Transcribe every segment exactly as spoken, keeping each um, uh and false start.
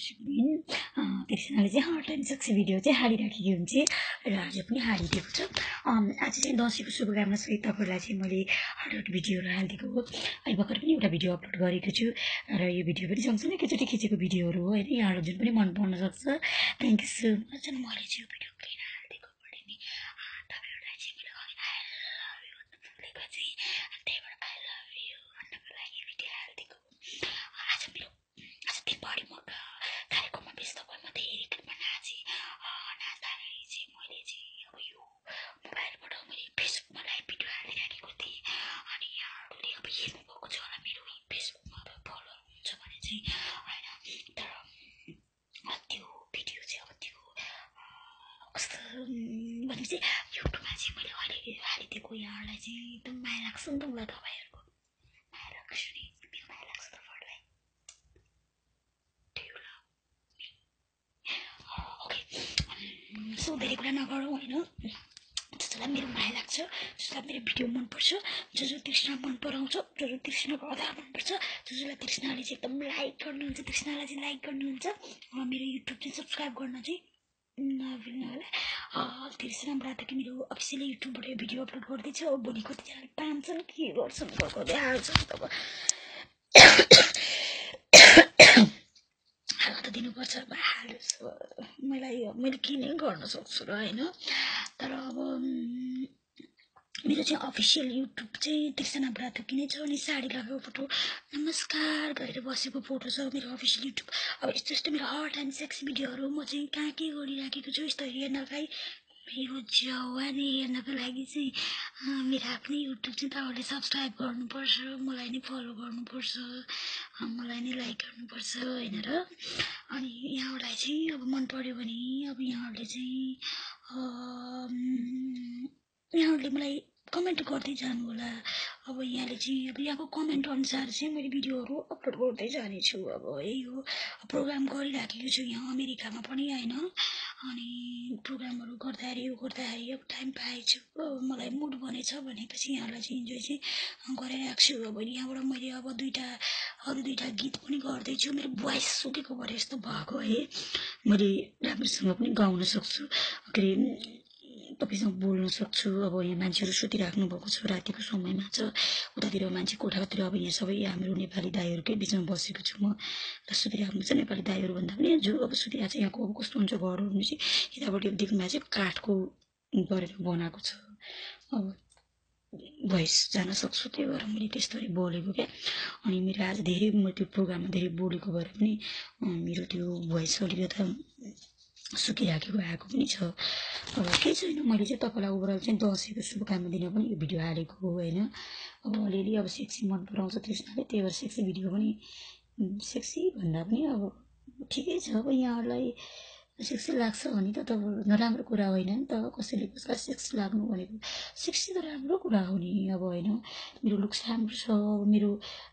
दिन तिर्सनाले चाहिँ हर time सक्से video चाहिँ हालिराखेकी हुन्छ र आज पनि हालिदिएको छ। आज चाहिँ दसैँको शुभकामना सहित तपाईँहरूलाई चाहिँ मैले हर भिडियोहरू हालिदिएको हो। अहिले भर्खर पनि एउटा भिडियो अपलोड गरेको छु र यो भिडियो पनि सँगसँगै एकैचोटि खिचेको भिडियोहरू हो होइन। यहाँहरू जुन पनि मन पर्न सक्छ। Thank you so much. अनि मैले चाहिँ यो भिडियो किन हालिदिएको पऱ्यो नि तपाईँहरूलाई चाहिँ मैले अघि आई लभ यु बोलेको चाहिँ त्यही भएर आई लभ यु भन्नको लागि भिडियो हालिदिएको। आज मेरो आज दिनभरि म कार्यक्रममा व्यस्त भएँ। म धेरै क्लिपमा नाचेँ। नाच्दाखेरि चाहिँ मैले चाहिँ अब यो मोबाइलबाट मैले फेसबुकमा लाइभ भिडियो हालिराखेको थिएँ। अनि यहाँहरूले अब हेर्नुभएको छ होला मेरो फेसबुकमा अब फलोअर हुन्छ भने चाहिँ होइन। तर त्यो भिडियो चाहिँ अब त्यो कस्तो भनेपछि युट्युबमा चाहिँ मैले अहिले हालिदिएको यहाँहरूलाई चाहिँ एकदम माया लाग्छ नि त मलाई तपाईँहरूको माया लाग्छ नि मेरो माया लाग्छ तपाईँहरूलाई। ओके सो धेरै कुरा नगरौँ होइन। जसलाई मेरो माया लाग्छ, जसलाई मेरो भिडियो मनपर्छ, जो जो तृष्णा मन पराउँछ, जो जो तृष्णाको आधार मनपर्छ, जो जसलाई तृष्णाले चाहिँ एकदम लाइक गर्नुहुन्छ, तृष्णालाई चाहिँ लाइक गर्नुहुन्छ, मेरो युट्युब चाहिँ सब्सक्राइब गर्न चाहिँ नबिर्नु होला। तृष्णा ब्रातकी मेरो अफिसियली युट्युबबाट यो भिडियो अपलोड गर्दैछ। अब भोलि कतिजना तान्छन् के गर्छन् गर्दै हाल्छन् तब हाल्न त दिनुपर्छ। हाल्नुहोस् मलाई मैले के नै गर्न सक्छु र होइन। तर अब मेरो चाहिँ अफिसियल युट्युब चाहिँ तृष्णा ब्रातकी नै छ। अनि साडी लगाएको फोटो नमस्कार गरेर बसेको फोटो छ मेरो अफिसियल युट्युब। अब यस्तो यस्तो मेरो हर टाइम सेक्सी भिडियोहरू म चाहिँ कहाँ के गरिराखेको छु यस्तो हेर्नलाई मेरो जवानी हेर्नको लागि चाहिँ मेरो आफ्नै युट्युब चाहिँ तपाईँहरूले सब्सक्राइब गर्नुपर्छ, मलाई नै फलो गर्नुपर्छ, मलाई नै लाइक गर्नुपर्छ होइन र। अनि यहाँहरूलाई चाहिँ अब मन पर्यो भने अब यहाँहरूले चाहिँ यहाँहरूले मलाई कमेन्ट गर्दै जानु होला। अब यहाँले चाहिँ अब यहाँको कमेन्ट अनुसार चाहिँ मैले भिडियोहरू अपलोड गर्दै जानेछु। अब यही हो प्रोग्राम गरिराखेको छु यहाँ अमेरिकामा पनि होइन। अनि प्रोग्रामहरू गर्दाखेरि यो गर्दाखेरि अब टाइम पाएछु अब मलाई मुड बनेछ भनेपछि यहाँलाई चाहिँ इन्जोय चाहिँ गरिरहेको छु। अब यहाँबाट मैले अब दुईवटा अरू दुईवटा गीत पनि गर्दैछु। मेरो भोइस सुकेको भएर यस्तो भएको है। मैले राम्रोसँग पनि गाउन सक्छु, के अरे तपाईँसँग बोल्न सक्छु। अब यहाँ मान्छेहरू सुतिराख्नु भएको छ रातिको समयमा छ उतातिर मान्छे कोठातिर। अब यहाँ सबै हाम्रो नेपाली दाईहरूकै बिचमा बसेको छु म र सुतिराख्नु छ। नेपाली दाईहरू भन्दा पनि जो अब सुतिरहेको छ यहाँको अब कस्तो हुन्छ घरहरू चाहिँ यताबाट देख्नुमा चाहिँ काठको गरेर बनाएको छ। अब भोइस जान सक्छु त्यही भएर मैले त्यस्तरी बोलेको क्या। अनि मेरो आज धेरै म त्यो प्रोग्राममा धेरै बोलेको भएर पनि मेरो त्यो भोइस अलिकति सुकिराखेको आएको पनि छ। अब केही छैन। मैले चाहिँ तपाईँलाई ओभरअल चाहिँ दसैँको शुभकामना दिन पनि यो भिडियो हालेको हो होइन। अब अलिअलि अब सेक्सी मन पराउँछ तृष्णाले त्यही भएर सेक्सी भिडियो पनि सेक्सी भन्दा पनि अब ठिकै छ। अब यहाँहरूलाई सेक्सी लाग्छ भने त अब नराम्रो कुरा होइन नि त। कसैले कसैलाई सेक्सी लाग्नु भनेको सेक्सी त राम्रो कुरा हो नि अब होइन। मेरो लुक्स राम्रो छ, मेरो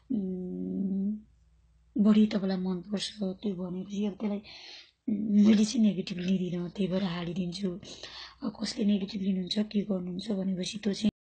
बडी तपाईँलाई मनपर्छ त्यो भनेपछि अब त्यसलाई मैले चाहिँ नेगेटिभ लिँदिनँ त्यही भएर हालिदिन्छु। कसले नेगेटिभ लिनुहुन्छ के गर्नुहुन्छ भनेपछि त्यो चाहिँ